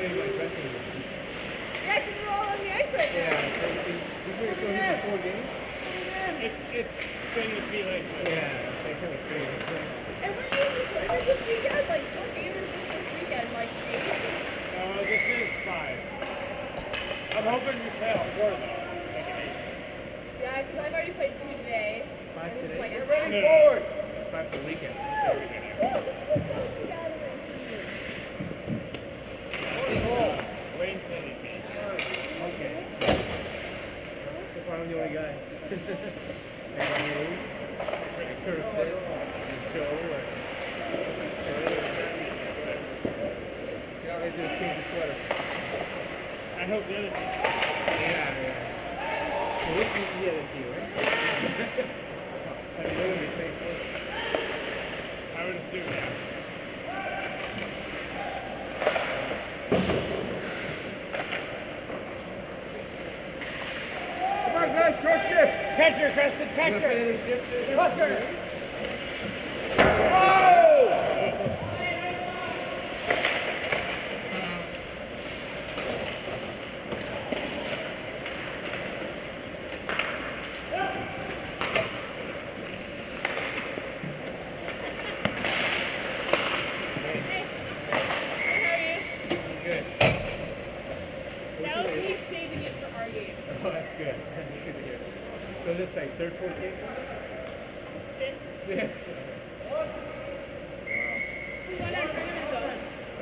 in my dressing room. Yeah, because we're all on the ice right now. Yeah, so we're going to 4 games? It's going to be like that. Yeah, they kind of crazy. And when is this weekend? Like, what game is this weekend? Like, 8? This is 5. I'm hoping you play all 4 though. Like an 8. Yeah, because I've already played 2 today. 5 And it's today? like, You're it's running fine. forward. 5 for the weekend. Wayne said he can. Okay. So far I'm the only guy. And I'm Lee, and Kirsten, and Joe, and you know, they just change the sweater. I hope the other team. Yeah. So this is the other team, right? I mean, they're going to be playing for it. I would assume, yeah. Come on, guys, short shift! Catcher, Preston, catcher! Catcher! Good. Now he's saving it for our game. Oh, that's good. That's good to hear. So this like third, fourth game? Yeah. We won our tournament though.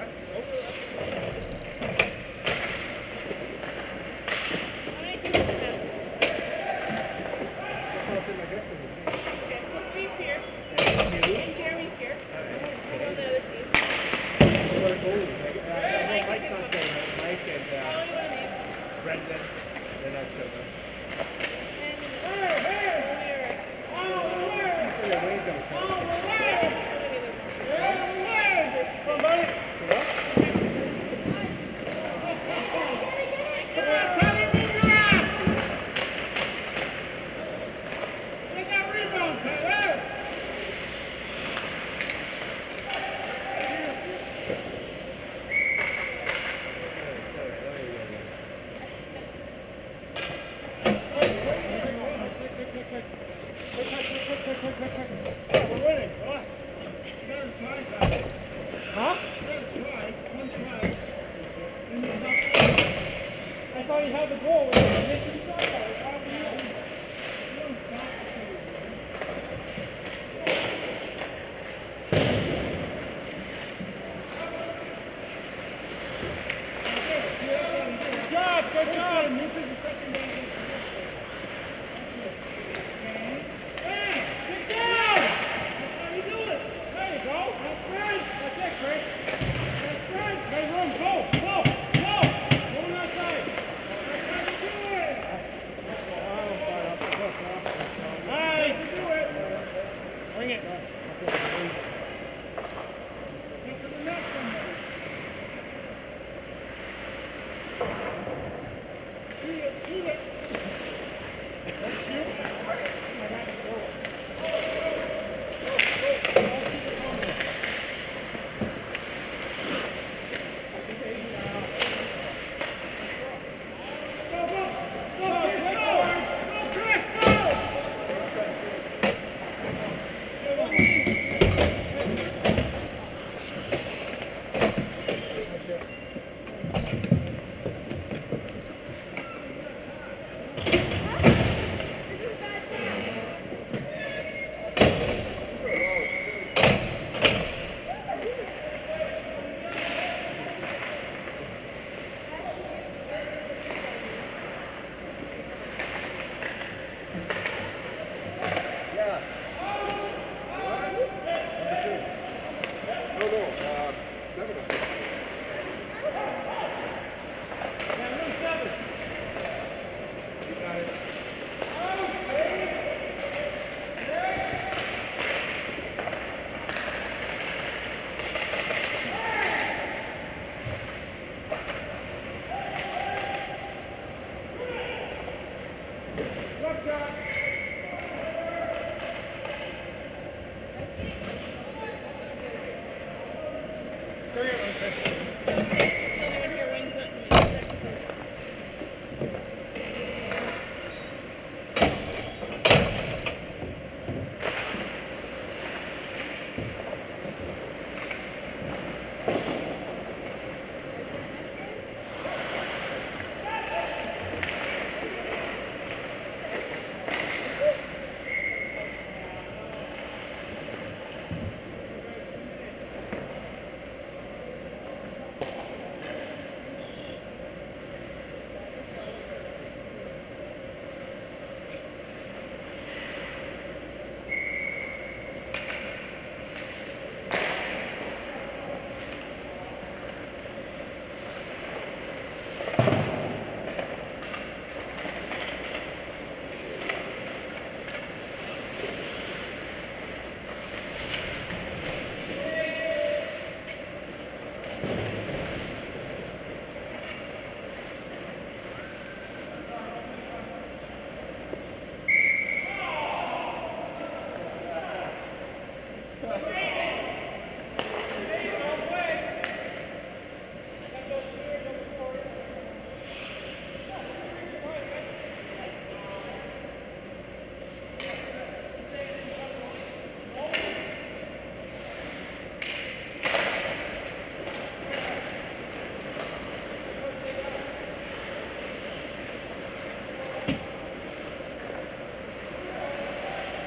How many teams do we have? Okay, so Steve's here. And Jeremy's here. Who's on the other team? Mike's not showing up. Mike and How many want to name? Brendan, they're not showing up. And Yeah, Wayne's gonna come. We're winning. Come on. You got to try that. Huh? You got to try. One try. And then I thought he had the goal. He missed the shot. How do you know? you don't stop until you win. Good job, good job. This is the second game. Bring it. See you.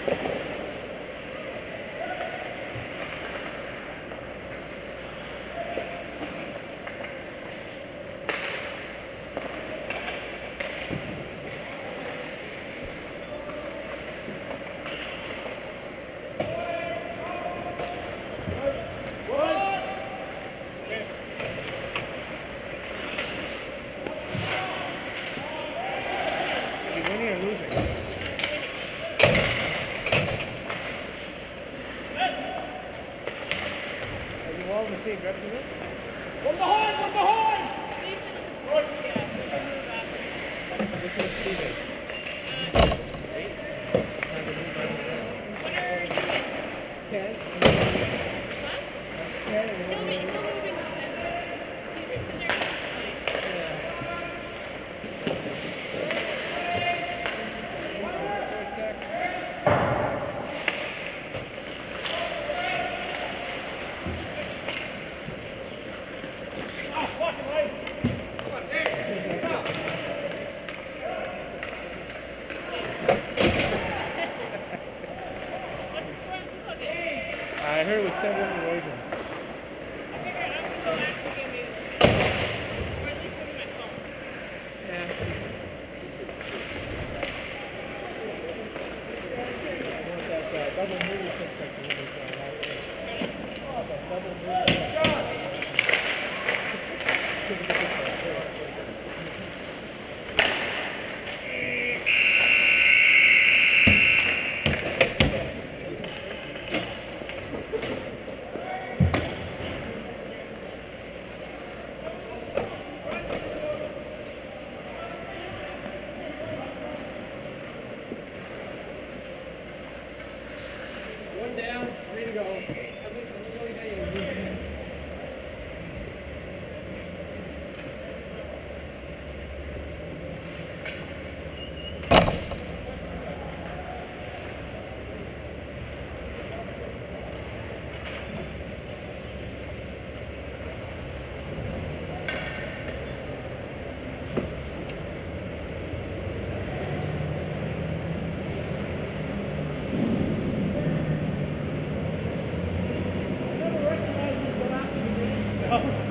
Are you winning or losing? Are you all in the same dressing room? One behind! One behind! Which one's Steven? Eight? Time to move on around. Ten? Ten and He'll one be more. moving. He's in there. I heard it was 7 erosion. I figured I'm gonna go ask the game maybe. Or at least look at my phone. Yeah. I want that double movie double One down, 3 to go. I never recognized you go after the game.